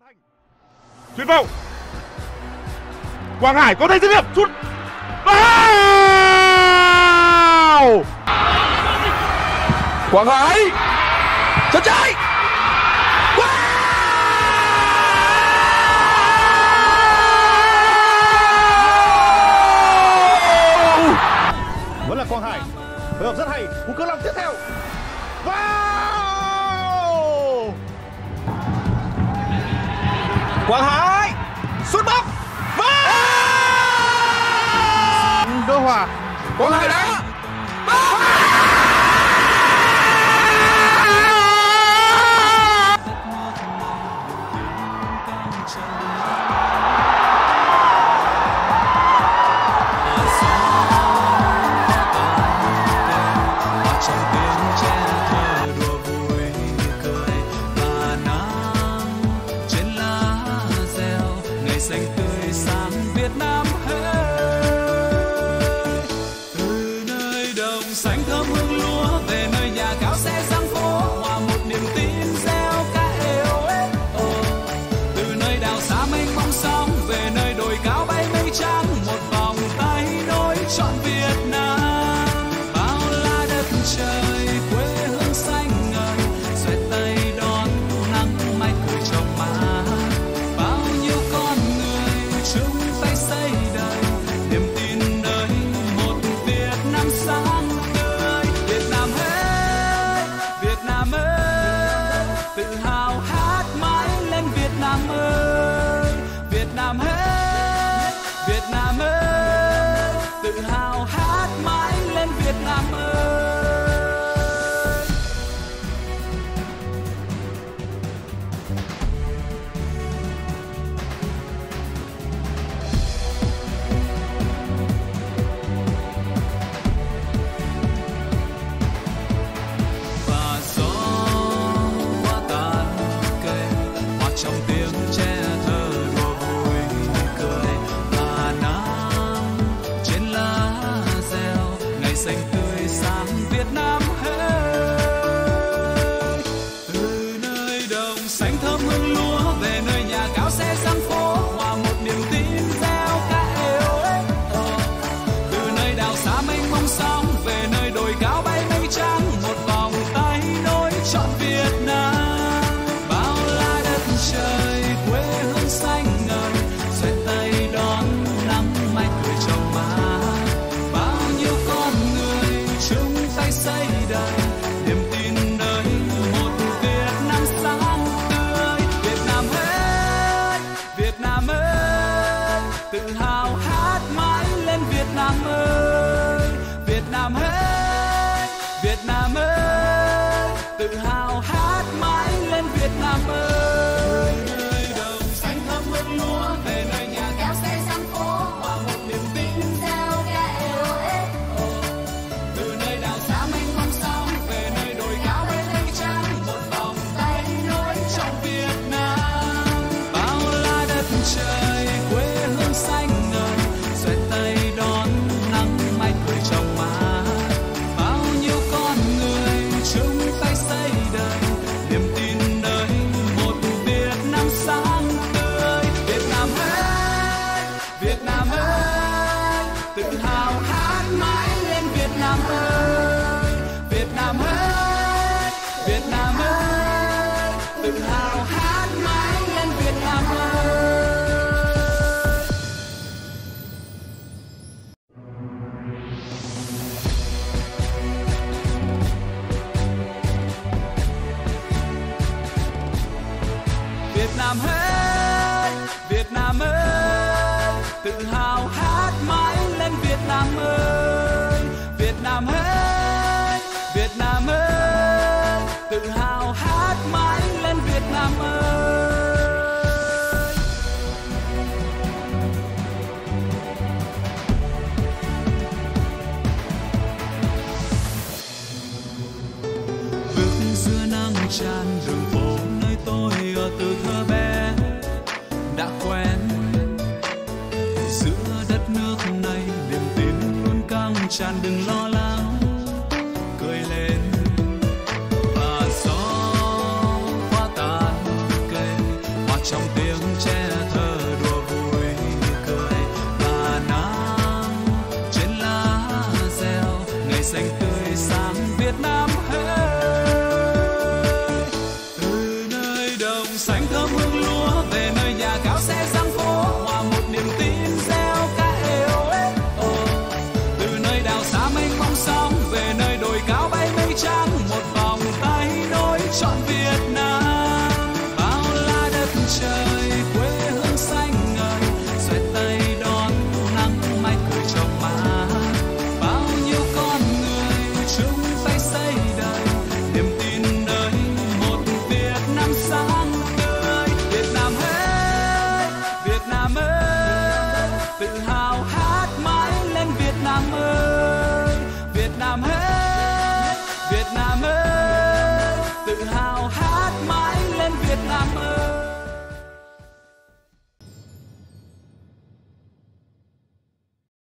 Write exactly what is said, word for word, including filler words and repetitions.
Chuyền vào. Quang Hải có thể dứt điểm, sút. Vào. Quang Hải chân trái. Vẫn là Quang Hải, phối hợp rất hay. Cú cưa lòng tiếp theo. Vào. Quang Hải sút bóng. Vào. Cơ hòa. Quang Hải đá. xanh tươi sáng Việt Nam ơi, từ nơi đồng xanh thơm hương lúa về nơi nhà cao xe giang phố hòa một niềm tin gieo ca êu ế. Từ nơi đảo xa mênh mông sóng về nơi đồi cao bay mây trắng, một vòng tay nối trọn Việt Nam. Bao la đất trời quê hương xanh ngời, xoay tay đón nắng mai cười trong má. Bao nhiêu con người chung tay xây đời niềm tin nơi một Việt Nam sáng tươi. Việt Nam ơi, Việt Nam ơi, tự hào hát mãi lên Việt Nam ơi. Việt Nam ơi, Việt Nam ơi, tự hào hát mãi lên Việt Nam ơi. Và gió qua tàn cây hoặc trong tiếng tre thơ đùa vui cười, và nắng trên lá reo ngày xanh tươi sáng Việt Nam ơi. Từ nơi đồng xanh thơm hương lúa về nơi nhà cao xe giang phố hòa một niềm tin gieo ca êu ế. Từ nơi đảo xa mênh mông sóng về nơi đồi cao bay mây trắng, một vòng tay nối trọn Việt Nam. Bao la đất trời quê hương xanh ngời, xoay tay đón nắng mai cười trong má. Bao nhiêu con người chung tay xây đời niềm tin nơi một Việt Nam sáng tươi. Việt Nam ơi, Việt Nam ơi, tự hào hát mãi lên Việt Nam ơi. Việt Nam ơi, Việt Nam ơi, tự hào hát mãi lên Việt Nam ơi. Nơi đồng xanh thơm hương lúa về nơi nhà cao xe giang phố hòa một niềm tin gieo ca êu ế. Từ nơi đảo xa mênh mông sóng về nơi đồi cao bay mây trắng, một vòng tay nối trọn Việt Nam. Bao la đất trời quê hương xanh ngời, xoay tay đón nắng mai cười trong má. Bao nhiêu con người chung tay xây đời niềm tin nơi một Việt Nam sáng tươi. Việt Nam ơi, Việt Nam ơi, tự hào hát mãi lên Việt Nam ơi. Việt Nam ơi, Việt Nam ơi, tự hào hát mãi lên Việt Nam ơi. Việt Nam ơi, Việt Nam ơi, tự hào hát mãi lên Việt Nam ơi. Việt Nam ơi, Việt Nam ơi, tự hào hát mãi lên Việt Nam ơi. Bước giữa nắng tràn đường phố nơi tôi ở từ thơ bé đã quen. Giữa đất nước này niềm tin luôn căng tràn, đừng lo lắng cười lên. Và gió qua tàn trong tiếng tre thơ đùa vui cười và nắng trên lá reo ngày xanh tươi sáng Việt Nam hey. Từ nơi đồng xanh thơm hương lúa về nơi nhà cao xe giang phố hòa một niềm tin reo ca êu ế. Từ nơi đảo xa mênh mông sóng về nơi đồi cao bay mây trắng một vòng tay nối trọn Việt Nam bao la đất trời.